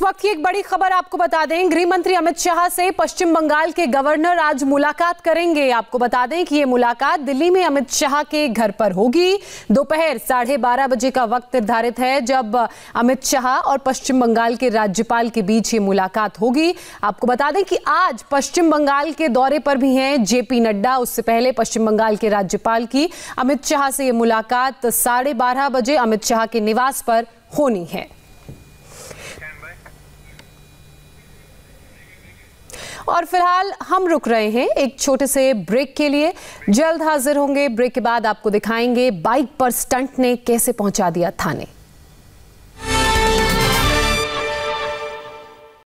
इस वक्त की एक बड़ी खबर आपको बता दें, गृह मंत्री अमित शाह से पश्चिम बंगाल के गवर्नर आज मुलाकात करेंगे। आपको बता दें कि ये मुलाकात दिल्ली में अमित शाह के घर पर होगी। दोपहर 12:30 बजे का वक्त निर्धारित है जब अमित शाह और पश्चिम बंगाल के राज्यपाल के बीच ये मुलाकात होगी। आपको बता दें कि आज पश्चिम बंगाल के दौरे पर भी हैं जेपी नड्डा। उससे पहले पश्चिम बंगाल के राज्यपाल की अमित शाह से ये मुलाकात 12:30 बजे अमित शाह के निवास पर होनी है। और फिलहाल हम रुक रहे हैं एक छोटे से ब्रेक के लिए। जल्द हाजिर होंगे। ब्रेक के बाद आपको दिखाएंगे बाइक पर स्टंट ने कैसे पहुंचा दिया थाने।